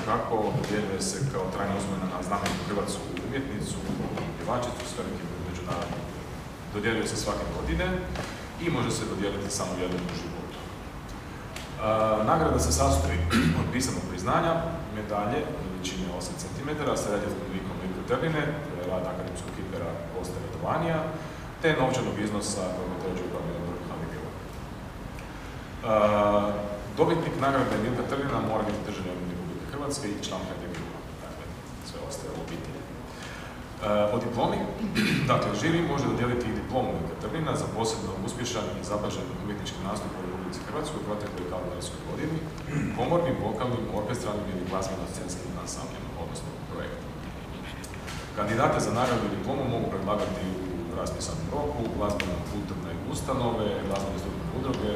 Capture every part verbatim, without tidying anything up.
kako dodjeljuje se kao trajno uzmena na znamenitu hrvatsku umjetnicu, pjevačicu s velikim međunarodnim. Dodjeljuje se svake godine i može se dodijeliti samo jednom u životu. E, nagrada se sastoji od pisanog priznanja, medalje veličine osam centimetara sa reljefnom likom Milka Trljine, to je rad akademskog kipera Kosta Radovanija, te novčanog iznosa koji je također upravljeno od H V G-a. Dobitnik nagrade Milka Trljina mora biti državljanin Republike Hrvatske i član H V G-a, dakle sve ostaje u obitelji. O diplomi, dakle, žiri može dodijeliti i diplomu Milka Trljina za posebno uspješan i zapažen umjetnički nastup u Republici Hrvatskoj u protekloj kalendarskoj godini, komornim, vokalnim, orkestralnim ili glazbeno-scenskim ansamblima, odnosno projektom. Kandidate za nagradu i diplomu mogu predlagati u raspisanom roku, glazbeno-kulturne ustanove, glazbene studijne udruge,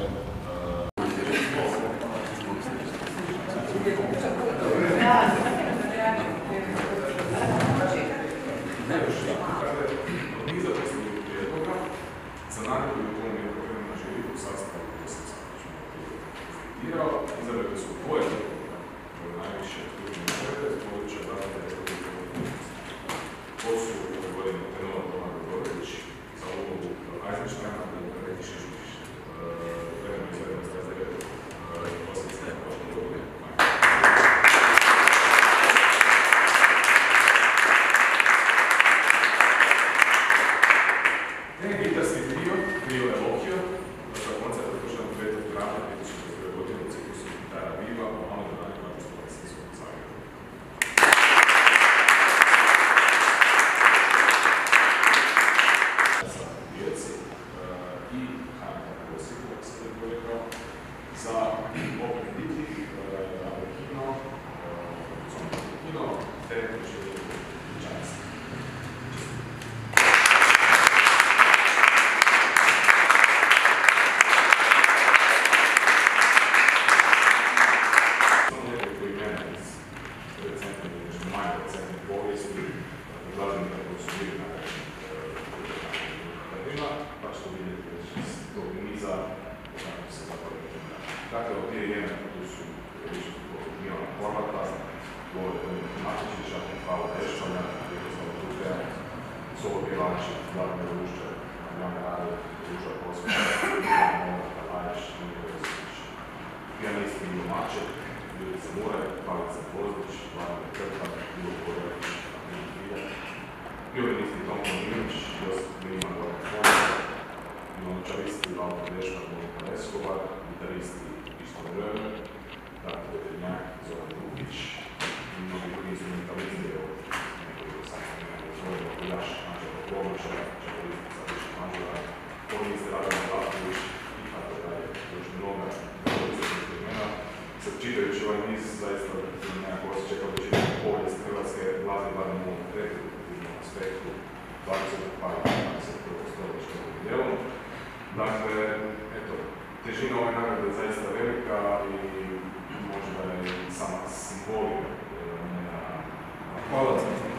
za nagradu i diplomu Milka Trljina žiri u sastavu deset sati. Izabrali su dvoje koje je najviše stručne nagrade iz područja glazbene Republike Hrvatske. To su ove godine tenor Domagoj Gordelić za ulogu Eisensteina u Kareti Šišmiš, vremena izvedena s dvadeset devetog prosinca prošle godine. Te gitarski trio, trio Elokio, za koncert održan petog travnja dvije tisuće dvadeset prve. godine u ciklusu Gitara Viva u malom dvorani Matičnog Lesinskog u Zagrebu. Za djeci i Hanka Kosiku, kako sam tako rekao, za opet Ditih, Kino, Kino, te proširanje Čanjska. Dakle, od prije vrijeme tu su više Milana Horvata, Lovre Matičića, Pavla Eštonja, Jeroslava Tuteja, solo pjevači, Vladimir Ruščar, Jana Rade, Ruža Kosma, Novaka Lajaš, Niko Josić, pijanisti Milo Maček, Ljubica Muraj, Palica Gvozdić, Vladimir Krpan, Ljubo Korević, Niko Filja, violinisti Tomko Mimić, Josip Miliman Goran Fonda, violončaristi Valko Dešman, Monika Leskovar, gitaristi Ištvan Römer, dakle Vedrnjak, Zoran Dukić i mnogi drugi instrumentalisti, evo nekoliko sastavljena Zoran Kuljaš, Anđela Klobučara, četiristi Sadiša Mažura, polinisti Radan Vlaković i tako dalje, još mnoga dvorica imena. Sad čitajući ovaj niz, zaista nekako osjećaj kao da će povijest hrvatske glazbe, barem u reproduktivnom aspektu, dvadesetog pa i dvadeset prvog stoljeća ovog dijelom. Dakle, eto, težina ove nagrade je zaista velika i možda je sama simbolika njena. Hvala za to.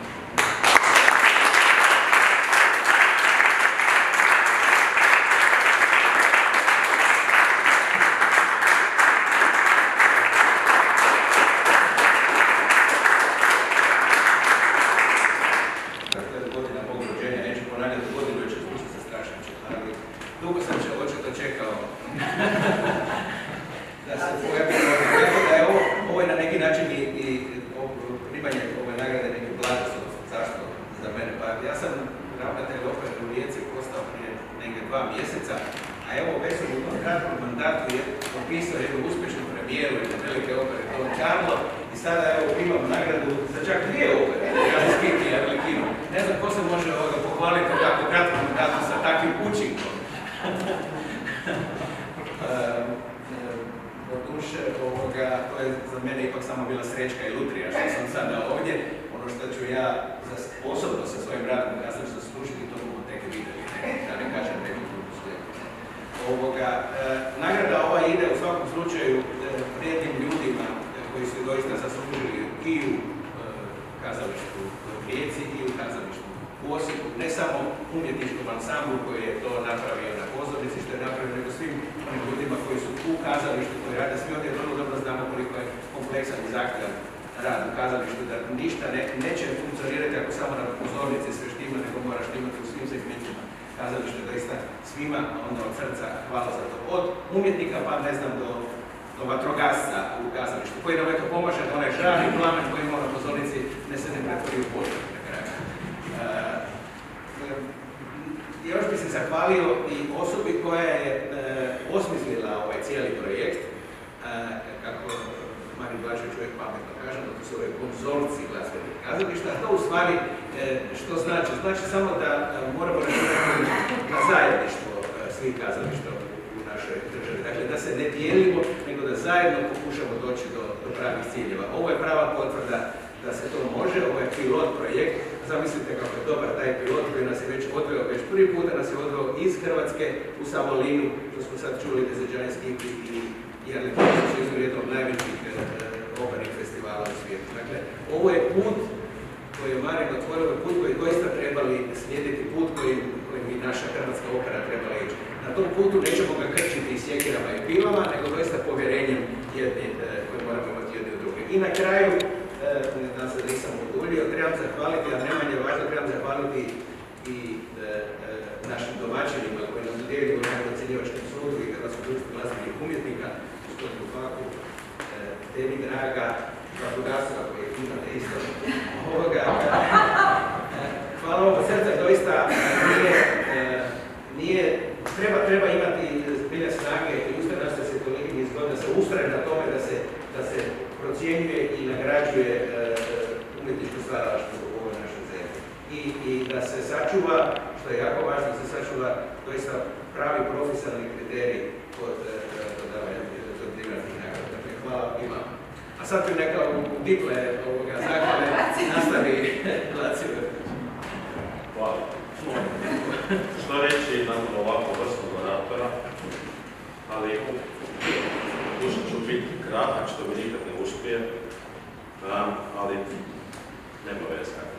Dugo sam će očito čekao da se pojavim ovdje. Tako da je ovo, ovo je na neki način i, i primanje ove nagrade neki blagoslov. Zašto za mene? Pa ja sam ravnatelj opere u Rijeci postao prije negdje dva mjeseca, a evo već sam u tom kratkom mandatu je opisao jednu uspješnu premijeru jedne velike opere Don Carlo i sada evo imam nagradu za čak dvije opere, Galiskini i Arlequino. Ne znam ko se može ovoga pohvaliti u tako kratkom mandatu sa takvim učinkom. Doduše, ovoga, to je za mene ipak samo bila srećka i lutrija što sam sada ovdje. Ono što ću ja osobno sa svojim radom kasnije zaslužiti, to mogu tek vidjeti, da ne kažem neku drugu slijedu. Ovoga, e, nagrada ova ide u svakom slučaju e, vrijednim ljudima e, koji su doista zaslužili i u e, kazalištu u Rijeci i u kazalištu u Osijeku, ne samo umjetničkom ansamblu koji je to napravio na pozornici, što je napravio, nego svim onim ljudima koji su u kazalištu, koji rade svi ovdje vrlo dobro znamo koliko je kompleksan i zahtjevan rad u kazalištu, da ništa ne, neće funkcionirati ako samo na pozornici sve štima, nego moraš imati u svim segmentima kazališta, doista svima onda od srca hvala za to. Od umjetnika pa ne znam do, do vatrogasca u kazalištu, koji nam eto pomaže da onaj žarni plamen koji ima na pozornici ne se ne pretvori u požar na kraju. Uh, još bi se zahvalio i osobi koja je uh, osmislila ovaj cijeli projekt, uh, kako Marin Blažević uvijek pametno kaže, da to se ovaj konzorcij glazbenih kazališta. To u stvari što znači? Znači samo da moramo računati na zajedništvo svih kazališta u našoj državi. Dakle, da se ne dijelimo, nego da zajedno pokušamo doći do, do pravih ciljeva. Ovo je prava potvrda da se to može, ovo je pilot projekt. Zamislite kako je dobar taj pilot koji nas je već odveo, već prvi puta nas je odveo iz Hrvatske u Savolinu, što smo sad čuli Dezeđanski i Jarlin su izvori jednog najvećih opernih festivala u svijetu. Dakle, ovo je put koji je Marin otvorio, ovaj put koji doista trebali slijediti, put koji, koji bi naša hrvatska opera trebala ići. Na tom putu nećemo ga krčiti sjekirama i pilama, nego doista povjerenjem jedni koji moramo imati jedni u druge. I na kraju, da se nisam oduljio, trebam zahvaliti, a ne manje važno, trebam zahvaliti i našim domaćinima koji nam dodijelili u Nagrado-ocjenjivačkom sudu i Hrvatskom društvu glazbenih umjetnika, gospodinu Faku, tebi draga, vatrogasca koji imate isto ovoga. Hvala vam od srca, doista nije, nije, treba, treba imati zbilja snage i ustrajnosti da se toliko niz godina se ustraje na tome da se, da se procjenjuje i nagrađuje umjetničko stvaralaštvo u ovoj našoj zemlji. I, I da se sačuva, što je jako važno, da se sačuva doista pravi profesionalni kriterij kod dodavanja dodavanja nagrada. Dakle, hvala i vam. A sad ću neka u diple ovoga zahvale nastavi Lacio. Hvala. Što reći nakon ovako vrstnog oratora, ali pokušat ću biti kratak, što mi nikad ne uspije, ali nema veze kako.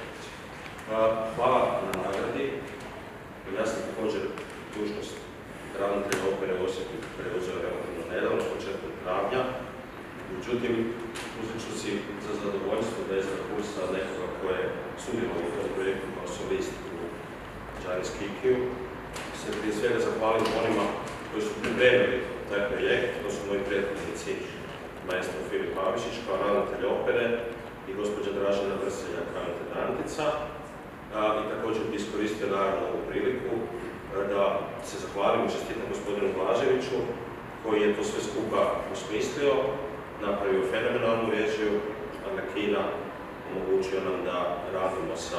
Hvala na nagradi. Ja sam također dužnost ravnatelja opere u Osijeku preuzeo relativno nedavno, početkom travnja. Međutim, uzet ću si za zadovoljstvo da je za kursa nekoga ko je sudjelovao u tom projektu kao solist u Džanis Kikiju. Se prije svega zahvalim onima koji su pripremili taj projekt, to su moji prethodnici, maestro Filip Pavišić kao ravnatelj opere i gospođa Dražena Vrselja kao intendantica. I također bi iskoristio naravno ovu priliku da se zahvalim i čestitam gospodinu Blaževiću koji je to sve skupa osmislio, napravio fenomenalnu režiju, Arlekina, omogućio nam da radimo sa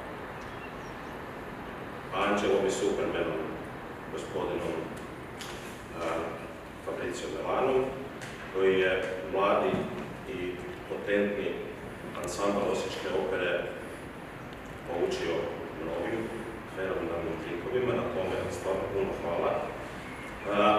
Anđelom i Supermanom, gospodinom uh, Fabricio Melanom, koji je mladi i potentni ansambl osječke opere poučio mnogim fenomenalnim trikovima, na tome stvarno puno hvala. Uh,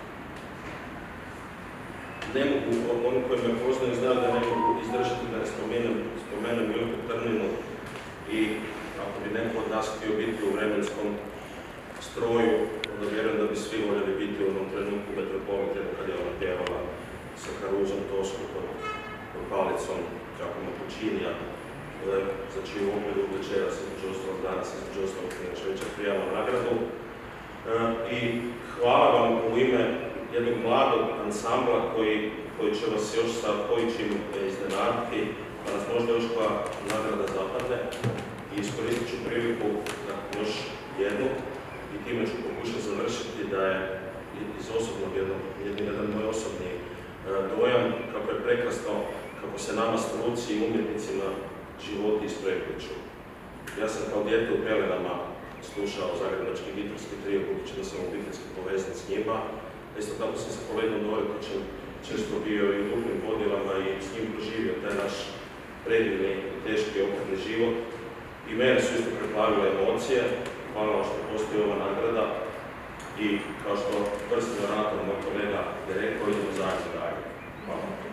Ne mogu, oni koji me poznaju znaju da ne mogu izdržati da ne spomenem, spomenem Milku Trninu i ako bi neko od nas htio biti u vremenskom stroju, onda vjerujem da bi svi voljeli biti u onom trenutku Metropolitenu kad je ona pjevala sa Karuzom Tosku pod, pod palicom Giacomo Puccinija, za čiju operu večeras između ostalog danas, između ostalog večer prijavno nagradu. I hvala vam u ime jednog mladog ansambla koji, koji će vas još sa pojičim iznenaditi, pa nas možda još koja nagrada zapadne. I iskoristit ću priliku na još jednu i time ću pokušati završiti da je iz osobnog jednog, jedan moj osobni dojam kako je prekrasno, kako se nama struci i umjetnicima životi isprepliču. Ja sam kao dijete u pelenama slušao zagrebački gitarski trio, budući da sam obiteljski povezan s njima. Isto tako sam sa kolegom Doretićem često bio i u dupnim podjelama i s njim proživio taj naš predivni i teški operni život. I mene su isto preplavile emocije. Hvala vam što postoji ova nagrada i kao što vrstni orator moj kolega je rekao, idemo zajedno dalje. Hvala.